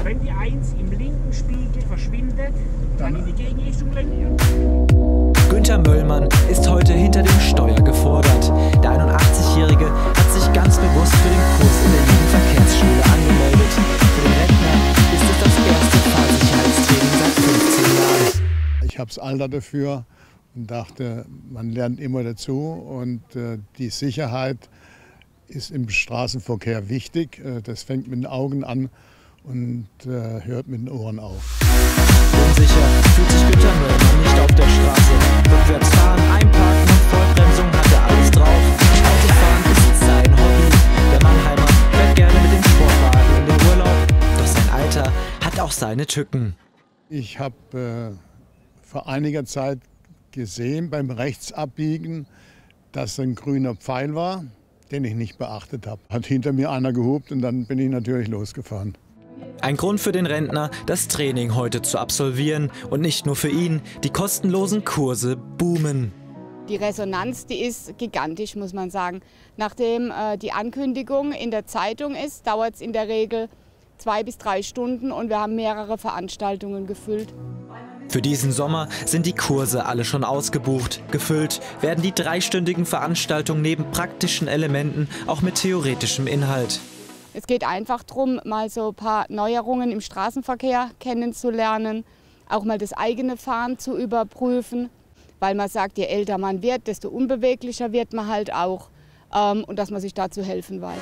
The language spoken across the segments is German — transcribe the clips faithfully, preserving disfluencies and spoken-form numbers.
Wenn die eins im linken Spiegel verschwindet, dann in die Gegenrichtung lenken. Günther Möllmann ist heute hinter dem Steuer gefordert. Der einundachtzig-Jährige hat sich ganz bewusst für den Kurs in der Jugendverkehrsschule angemeldet. Für den Rentner ist es das erste Fahrsicherheitstraining seit fünfzehn Jahren. Ich habe das Alter dafür und dachte, man lernt immer dazu und äh, die Sicherheit ist im Straßenverkehr wichtig. Äh, das fängt mit den Augen an und äh, hört mit den Ohren auf. Unsicher fühlt sich Günther Möllmann nicht auf der Straße. Rückwärts fahren, einparken und Vollbremsung hat er alles drauf. Autofahren ist sein Hobby. Der Mannheimer fährt gerne mit dem Sportwagen in den Urlaub. Doch sein Alter hat auch seine Tücken. Ich habe äh, vor einiger Zeit gesehen beim Rechtsabbiegen, dass ein grüner Pfeil war, den ich nicht beachtet habe. Hat hinter mir einer gehupt und dann bin ich natürlich losgefahren. Ein Grund für den Rentner, das Training heute zu absolvieren. Und nicht nur für ihn, die kostenlosen Kurse boomen. Die Resonanz, die ist gigantisch, muss man sagen. Nachdem äh, die Ankündigung in der Zeitung ist, dauert es in der Regel zwei bis drei Stunden und wir haben mehrere Veranstaltungen gefüllt. Für diesen Sommer sind die Kurse alle schon ausgebucht. Gefüllt werden die dreistündigen Veranstaltungen neben praktischen Elementen auch mit theoretischem Inhalt. Es geht einfach darum, mal so ein paar Neuerungen im Straßenverkehr kennenzulernen, auch mal das eigene Fahren zu überprüfen, weil man sagt, je älter man wird, desto unbeweglicher wird man halt auch ähm, und dass man sich dazu helfen weiß.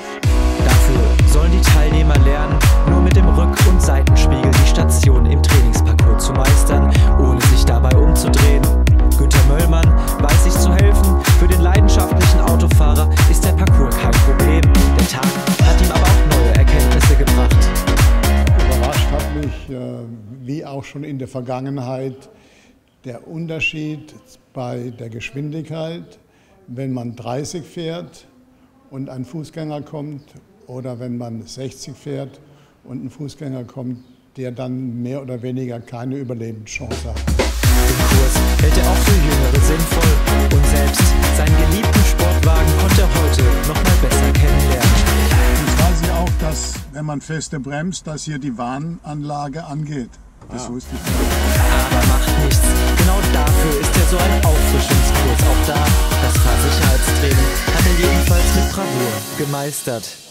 Dafür sollen die Teilnehmer lernen, nur mit dem Rück- und Seitenspiegel die Station im Trainingsparcours zu meistern, ohne sich dabei umzudrehen. Günther Möllmann weiß sich zu helfen. Für den leidenschaftlichen Autofahrer ist der Parcours kein Problem. Der Tag hat ihm aber auch neue Erkenntnisse gebracht. Überrascht hat mich, wie auch schon in der Vergangenheit, der Unterschied bei der Geschwindigkeit, wenn man dreißig fährt und ein Fußgänger kommt oder wenn man sechzig fährt und ein Fußgänger kommt, der dann mehr oder weniger keine Überlebenschance hat. Den Kurs hält er auch für Jüngere sinnvoll und selbst seinen geliebten Sportwagen konnte er heute noch mal besser kennenlernen. Jetzt weiß ich auch, dass, wenn man feste bremst, dass hier die Warnanlage angeht. Das wusste ich nicht. Aber macht nichts. Genau dafür ist er so ein Auffrischungskurs auch da. Das Fahrsicherheitstraining hat er jedenfalls mit Bravour gemeistert.